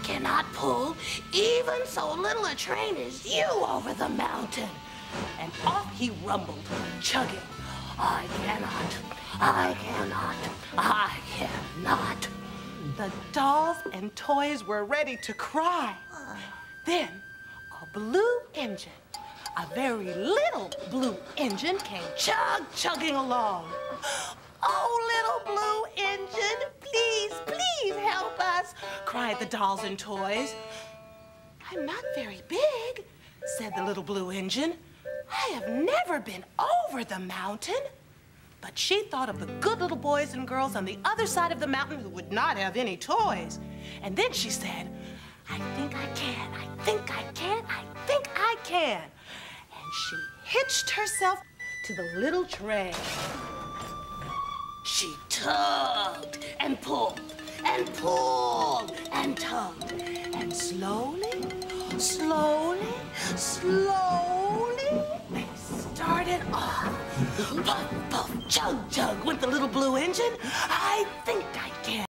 cannot pull even so little a train as you over the mountain. And off he rumbled, chugging. I cannot, I cannot, I cannot. The dolls and toys were ready to cry. Then a blue engine, a very little blue engine, came chugging along. Oh, little blue engine, please, please help us, cried the dolls and toys. I'm not very big, said the little blue engine. I have never been over the mountain. But she thought of the good little boys and girls on the other side of the mountain who would not have any toys. And then she said, I think I can, I think I can, I think I can. And she hitched herself to the little train. She tugged and pulled and pulled and tugged. And slowly, slowly, slowly, they started off. Puff, puff, chug, chug went the little blue engine. I think I can.